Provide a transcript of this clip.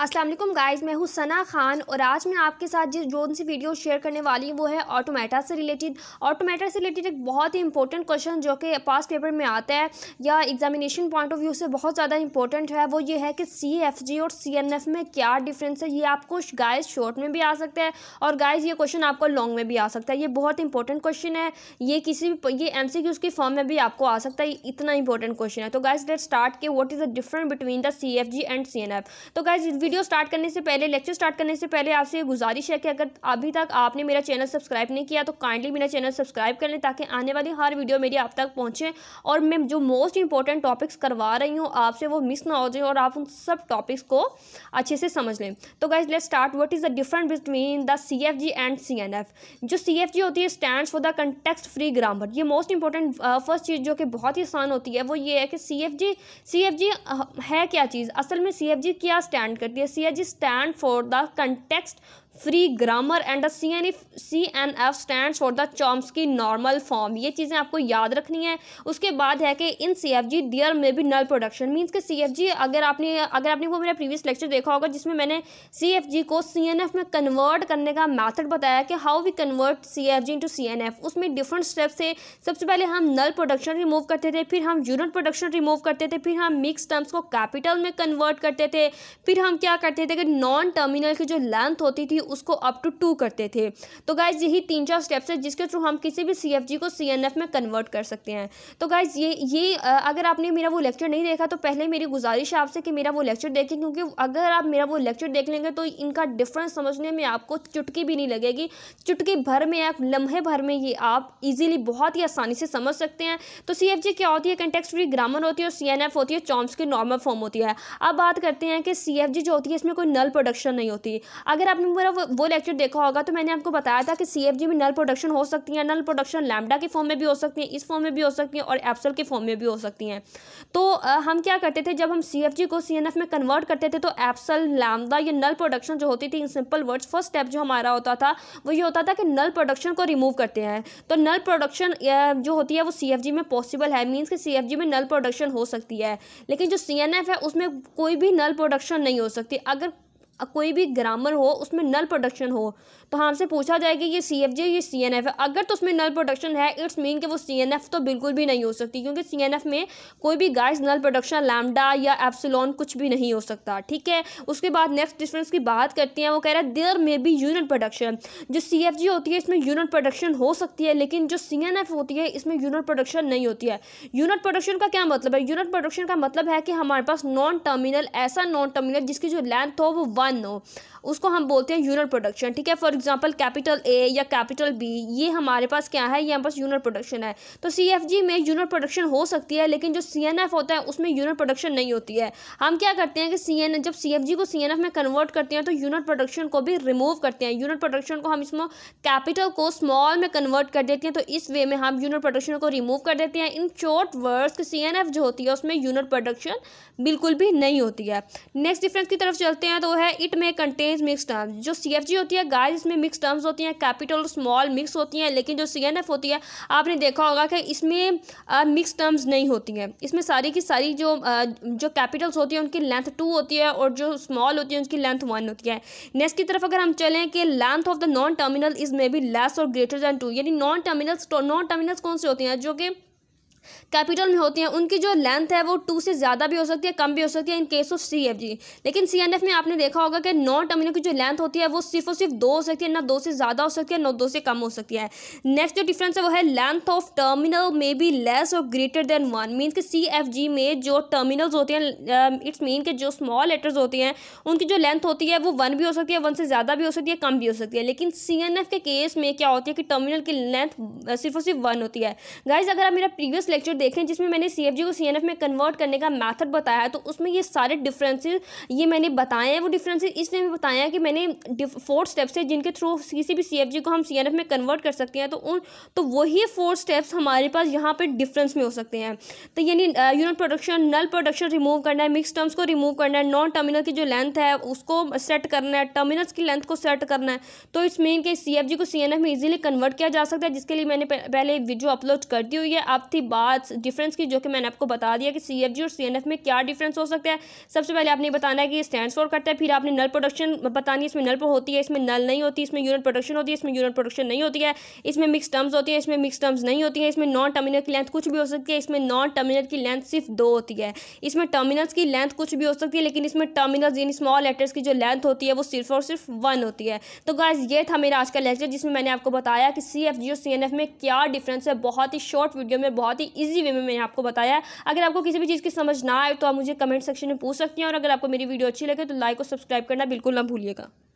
अस्सलाम वालेकुम गाइस, मैं हूँ सना खान और आज मैं आपके साथ जो सी वीडियो शेयर करने वाली हूँ वो है ऑटोमेटा से रिलेटेड। ऑटोमेटा से रिलेटेड एक बहुत ही इंपॉर्टेंट क्वेश्चन जो कि पास पेपर में आता है या एग्जामिनेशन पॉइंट ऑफ व्यू से बहुत ज़्यादा इंपॉर्टेंट है। वो ये है कि CFG और CNF में क्या डिफरेंस है। ये आपको गाइस शॉर्ट में भी आ सकता है और गाइस ये क्वेश्चन आपको लॉन्ग में भी आ सकता है। ये बहुत इंपॉर्टेंट क्वेश्चन है। ये MCQs की फॉर्म में भी आपको आ सकता है। इतना इंपॉर्टेंट क्वेश्चन है। तो गाइस लेट्स स्टार्ट के what is the difference between the CFG and CNF। तो गाइस वीडियो स्टार्ट करने से पहले, लेक्चर स्टार्ट करने से पहले आपसे ये गुजारिश है कि अगर अभी तक आपने मेरा चैनल सब्सक्राइब नहीं किया तो काइंडली मेरा चैनल सब्सक्राइब कर लें ताकि आने वाली हर वीडियो मेरी आप तक पहुंचे और मैं जो मोस्ट इंपॉर्टेंट टॉपिक्स करवा रही हूँ आपसे वो मिस ना हो जाए और आप उन सब टॉपिक्स को अच्छे से समझ लें। तो guys let's start. What is the difference between the CFG and CNF। जो CFG होती है stands for the context free grammar. ये मोस्ट इंपॉर्टेंट फर्स्ट चीज़ जो कि बहुत ही आसान होती है वो ये है कि CFG है क्या चीज़। असल में CFG क्या स्टैंड करती है। CFG stand for the context free grammar and the CNF stands for the Chomsky normal form। ये चीज़ें आपको याद रखनी है। उसके बाद है कि इन CFG देयर में भी नल प्रोडक्शन मीन्स कि CFG अगर आपने वो मेरा प्रीवियस लेक्चर देखा होगा जिसमें मैंने CFG को CNF में कन्वर्ट करने का मेथड बताया कि how we convert CFG into CNF। उसमें डिफरेंट स्टेप्स थे। सबसे पहले हम नल प्रोडक्शन रिमूव करते थे, फिर हम यूनिट प्रोडक्शन रिमूव करते थे, फिर हम मिक्स टर्म्स को कैपिटल में कन्वर्ट करते थे, फिर हम क्या करते थे कि नॉन टर्मिनल की जो लेंथ होती थी उसको अप टू 2 करते थे। तो गाइज यही 3-4 स्टेप्स है जिसके थ्रू हम किसी भी CFG को CNF में कन्वर्ट कर सकते हैं। तो गाइज ये अगर आपने मेरा वो लेक्चर नहीं देखा तो पहले मेरी गुजारिश है आपसे कि मेरा वो लेक्चर देखें, क्योंकि अगर आप मेरा वो लेक्चर देख लेंगे तो इनका डिफरेंस समझने में आपको चुटकी भी नहीं लगेगी। चुटकी भर में, आप लम्हे भर में ये आप इजीली बहुत ही आसानी से समझ सकते हैं। तो CFG क्या होती है, कंटेक्स्ट फ्री ग्रामर होती है और CNF होती है चॉम्स्की नॉर्मल फॉर्म होती है। अब बात करते हैं कि CFG जो होती है इसमें कोई नल प्रोडक्शन नहीं होती। अगर आपने मेरा वो लेक्चर देखा होगा तो मैंने आपको बताया था कि CFG में नल प्रोडक्शन हो सकती है। नल प्रोडक्शन लैम्डा की फॉर्म में भी हो सकती है, इस फॉर्म में भी हो सकती है और एप्सल की फॉर्म में भी हो सकती हैं। तो हम क्या करते थे जब हम CFG को CNF में कन्वर्ट करते थे तो एप्सल, लैम्डा, ये नल प्रोडक्शन जो होती थी in simple words, first step जो हमारा होता था वो ये होता था कि नल प्रोडक्शन को रिमूव करते हैं। तो नल प्रोडक्शन जो होती है वो CFG में पॉसिबल है, मीन्स कि CFG में नल प्रोडक्शन हो सकती है, लेकिन जो CNF है उसमें कोई भी नल प्रोडक्शन नहीं हो सकती। अगर कोई भी ग्रामर हो उसमें नल प्रोडक्शन हो तो हमसे पूछा जाएगा ये CFG ये CNF है। अगर तो उसमें नल प्रोडक्शन है इट्स मीन कि वो CNF तो बिल्कुल भी नहीं हो सकती, क्योंकि CNF में कोई भी गाइस नल प्रोडक्शन लैम्डा या एप्सिलॉन कुछ भी नहीं हो सकता। ठीक है, उसके बाद नेक्स्ट डिफरेंस की बात करते हैं। वो कह रहा है देयर में भी यूनिट प्रोडक्शन। जो CFG होती है इसमें यूनिट प्रोडक्शन हो सकती है, लेकिन जो CNF होती है इसमें यूनिट प्रोडक्शन नहीं होती है। यूनिट प्रोडक्शन का क्या मतलब है। यूनिट प्रोडक्शन का मतलब है कि हमारे पास नॉन टर्मिनल, ऐसा नॉन टर्मिनल जिसकी जो लेंथ हो वो 1 हो, उसको हम बोलते हैं यूनिट प्रोडक्शन। ठीक है, फॉर एग्जांपल कैपिटल A या कैपिटल B, ये हमारे पास क्या है, ये हमारे पास यूनिट प्रोडक्शन है। तो CFG में यूनिट प्रोडक्शन हो सकती है, लेकिन जो CNF होता है उसमें यूनिट प्रोडक्शन नहीं होती है। हम क्या करते हैं कि जब CFG को CNF में कन्वर्ट करते हैं तो यूनिट प्रोडक्शन को भी रिमूव करते हैं। यूनिट प्रोडक्शन को हम इसमें कैपिटल को स्मॉल में कन्वर्ट कर देते हैं, तो इस वे में हम यूनिट प्रोडक्शन को रिमूव कर देते हैं। इन शॉर्ट वर्ड्स कि CNF जो होती है उसमें यूनिट प्रोडक्शन बिल्कुल भी नहीं होती है। नेक्स्ट डिफरेंस की तरफ चलते हैं तो है इट में कंटेन्स मिक्स टर्म्स। जो CFG होती है गाइस इसमें मिक्स टर्म्स होती हैं, कैपिटल और स्मॉल मिक्स होती हैं, लेकिन जो CNF होती है आपने देखा होगा कि इसमें मिक्स टर्म्स नहीं होती हैं। इसमें सारी की सारी जो कैपिटल्स होती हैं उनकी लेंथ 2 होती है और जो स्मॉल होती है उनकी लेंथ 1 होती है। नेक्स्ट की तरफ अगर हम चलें कि length of the non terminal is may be less और ग्रेटर दैन 2, यानी नॉन टर्मिनल्स कौन से होती हैं जो कि कैपिटल में होती हैं, उनकी जो लेंथ है वो 2 से ज़्यादा भी हो सकती है, कम भी हो सकती है इन केस ऑफ CFG। लेकिन CNF में आपने देखा होगा कि नॉन टर्मिनल की जो लेंथ होती है वो सिर्फ और सिर्फ 2 हो सकती है, ना 2 से ज़्यादा हो सकती है ना 2 से कम हो सकती है। नेक्स्ट जो डिफरेंस है वो है length of terminal may be less और ग्रेटर देन 1, मीन्स कि CFG में जो टर्मिनल्स होते हैं इट्स मीन कि जो स्मॉल लेटर्स होती हैं उनकी जो लेंथ होती है वो 1 भी हो सकती है, 1 से ज़्यादा भी हो सकती है, कम भी हो सकती है। लेकिन CNF के केस में क्या होती है कि टर्मिनल की लेंथ सिर्फ और सिर्फ 1 होती है। गाइज अगर आप मेरा प्रीवियस लेक्चर देखें जिसमें मैंने CFG को CNF में कन्वर्ट करने का मेथड बताया तो उसमें ये सारे डिफरेंसेस ये मैंने बताए हैं। वो डिफरेंसेस इसलिए मैं बताया कि मैंने 4 स्टेप्स है जिनके थ्रू किसी भी CFG को हम CNF में कन्वर्ट कर सकते हैं। तो वही 4 स्टेप्स हमारे पास यहाँ पे डिफरेंस में हो सकते हैं। तो यानी unit production, null production remove करना है, मिक्स टर्म्स को रिमूव करना है, नॉन टर्मिनल की जो लेंथ है उसको सेट करना है, टर्मिनल्स की लेंथ को सेट करना है। तो इट्स मीन कि CFG को CNF में इजीली कन्वर्ट किया जा सकता है, जिसके लिए मैंने पहले वीडियो अपलोड कर दी हुई है। अब थी बात बात डिफरेंस की, जो कि मैंने आपको बता दिया कि CFG और CNF में क्या डिफरेंस हो सकता है। सबसे पहले आपने बताना है कि ये स्टैंड्स फॉर करता है, फिर आपने नल प्रोडक्शन बतानी है, इसमें नल होती है, इसमें नल नहीं होती, इसमें यूनिट प्रोडक्शन होती है, इसमें यूनिट प्रोडक्शन नहीं होती है, इसमें मिक्स टर्म्स होती है, इसमें मिक्स टर्म्स नहीं होती है, इसमें नॉन टर्मिनल की लेंथ कुछ भी हो सकती है, इसमें नॉन टर्मिनल की लेंथ सिर्फ 2 होती है, इसमें टर्मिनल्स की लेंथ कुछ भी हो सकती है, लेकिन इसमें टर्मिनल्स यानी स्मॉल लेटर्स की जो लेंथ होती है वो सिर्फ और सिर्फ 1 होती है। तो गाइस ये था मेरा आज का लेक्चर, जिसमें मैंने आपको बताया कि CFG और CNF में क्या डिफरेंस है। बहुत ही शॉर्ट वीडियो में बहुत ही ईजी वे में मैंने आपको बताया है। अगर आपको किसी भी चीज़ की समझ ना आए तो आप मुझे कमेंट सेक्शन में पूछ सकती हैं, और अगर आपको मेरी वीडियो अच्छी लगे तो लाइक और सब्सक्राइब करना बिल्कुल ना भूलिएगा।